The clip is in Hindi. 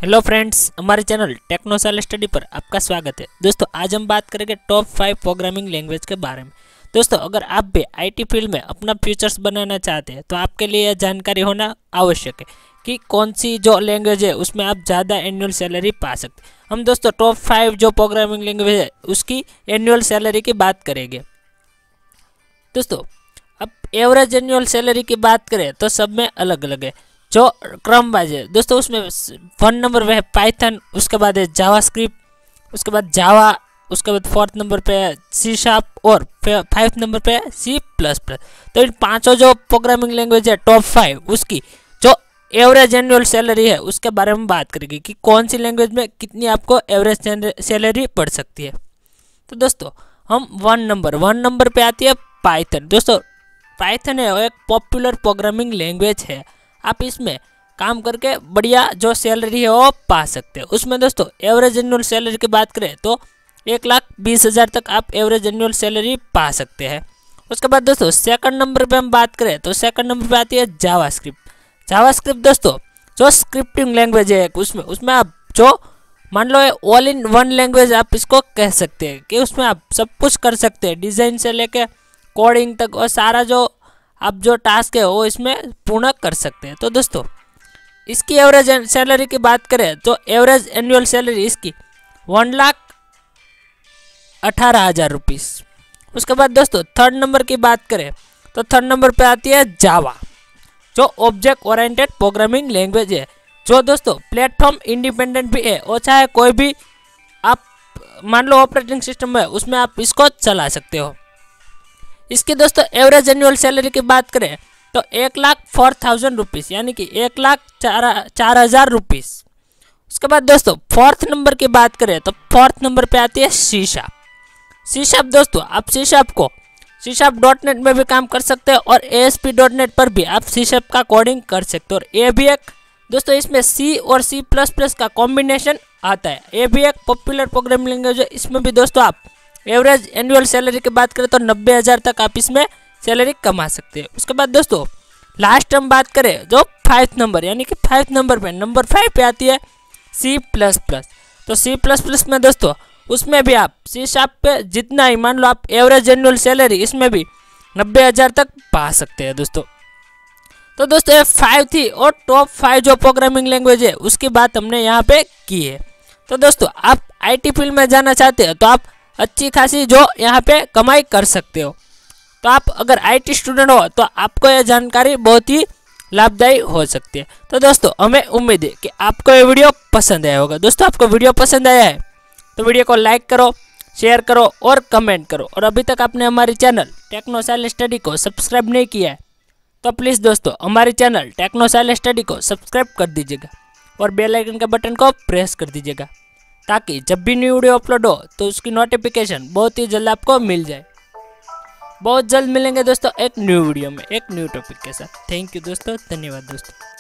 हेलो फ्रेंड्स, हमारे चैनल टेक्नोसाइल स्टडी पर आपका स्वागत है। दोस्तों, आज हम बात करेंगे टॉप 5 प्रोग्रामिंग लैंग्वेज के बारे में। दोस्तों, अगर आप भी आईटी फील्ड में अपना फ्यूचर्स बनाना चाहते हैं तो आपके लिए यह जानकारी होना आवश्यक है कि कौन सी जो लैंग्वेज है उसमें आप ज़्यादा एनुअल सैलरी पा सकते हैं। हम दोस्तों टॉप 5 जो प्रोग्रामिंग लैंग्वेज है उसकी एनुअल सैलरी की बात करेंगे। दोस्तों, अब एवरेज एनुअल सैलरी की बात करें तो सब में अलग अलग है, जो क्रमवाइज है। दोस्तों, उसमें 1 नंबर पे है पाइथन, उसके बाद है जावास्क्रिप्ट, उसके बाद जावा, उसके बाद 4th नंबर पे है सी शार्प और 5th नंबर पे है C++। तो इन पांचों जो प्रोग्रामिंग लैंग्वेज है टॉप 5 उसकी जो एवरेज एनुअल सैलरी है उसके बारे में बात करेंगे कि कौन सी लैंग्वेज में कितनी आपको एवरेज सैलरी पड़ सकती है। तो दोस्तों, हम 1 नंबर पे आती है पाइथन। दोस्तों, पाइथन है एक पॉपुलर प्रोग्रामिंग लैंग्वेज है। आप इसमें काम करके बढ़िया जो सैलरी है वो पा सकते हैं। उसमें दोस्तों एवरेज एनुअल सैलरी की बात करें तो 1,20,000 तक आप एवरेज एनुअल सैलरी पा सकते हैं। उसके बाद दोस्तों सेकंड नंबर पे हम बात करें तो सेकंड नंबर पे आती है जावास्क्रिप्ट। जावास्क्रिप्ट दोस्तों जो स्क्रिप्टिंग लैंग्वेज है उसमें आप जो मान लो ऑल इन वन लैंग्वेज आप इसको कह सकते हैं कि उसमें आप सब कुछ कर सकते हैं, डिज़ाइन से लेके कोडिंग तक, और सारा जो आप जो टास्क है वो इसमें पूर्ण कर सकते हैं। तो दोस्तों इसकी एवरेज सैलरी की बात करें तो एवरेज एनुअल सैलरी इसकी 1,18,000 रुपीज़। उसके बाद दोस्तों थर्ड नंबर की बात करें तो थर्ड नंबर पे आती है जावा, जो ऑब्जेक्ट ओरिएंटेड प्रोग्रामिंग लैंग्वेज है, जो दोस्तों प्लेटफॉर्म इंडिपेंडेंट भी है, और चाहे कोई भी आप मान लो ऑपरेटिंग सिस्टम है उसमें आप इसको चला सकते हो। इसकी दोस्तों एवरेज एनुअल सैलरी की बात करें तो 1,04,000 रुपीज़, यानी कि 1,04,000 रुपीज़। उसके बाद दोस्तों 4th नंबर की बात करें तो 4th नंबर पे आती है सी शार्प। दोस्तों आप सी शार्प .NET में भी काम कर सकते हैं और ASP.NET पर भी आप सी शार्प का कोडिंग कर सकते हो। और ये भी एक दोस्तों इसमें C और C++ का कॉम्बिनेशन आता है। ये भी एक पॉपुलर प्रोग्रामिंग लैंग्वेज है। इसमें भी दोस्तों आप एवरेज एनुअल सैलरी की बात करें तो 90,000 तक आप इसमें सैलरी कमा सकते हैं। उसके बाद दोस्तों लास्ट हम बात करें जो 5th नंबर, यानी कि 5th नंबर पे आती है C++। तो C++ में दोस्तों उसमें भी आप C शार्प पे जितना ही मान लो आप एवरेज एनुअल सैलरी इसमें भी 90,000 तक पा सकते हैं दोस्तों। तो दोस्तों ये 5 थी, और टॉप 5 जो प्रोग्रामिंग लैंग्वेज है उसकी बात हमने यहाँ पे की है। तो दोस्तों आप IT फील्ड में जाना चाहते हो तो आप अच्छी खासी जो यहाँ पे कमाई कर सकते हो। तो आप अगर IT स्टूडेंट हो तो आपको यह जानकारी बहुत ही लाभदायी हो सकती है। तो दोस्तों हमें उम्मीद है कि आपको ये वीडियो पसंद आया होगा। दोस्तों आपको वीडियो पसंद आया है तो वीडियो को लाइक करो, शेयर करो और कमेंट करो। और अभी तक आपने हमारे चैनल टेक्नोसाइल स्टडी को सब्सक्राइब नहीं किया है तो प्लीज़ दोस्तों हमारे चैनल टेक्नोसाइल स्टडी को सब्सक्राइब कर दीजिएगा और बेल आइकन के बटन को प्रेस कर दीजिएगा, ताकि जब भी न्यू वीडियो अपलोड हो तो उसकी नोटिफिकेशन बहुत ही जल्द आपको मिल जाए। बहुत जल्द मिलेंगे दोस्तों एक न्यू वीडियो में एक न्यू टॉपिक के साथ। थैंक यू दोस्तों, धन्यवाद दोस्तों।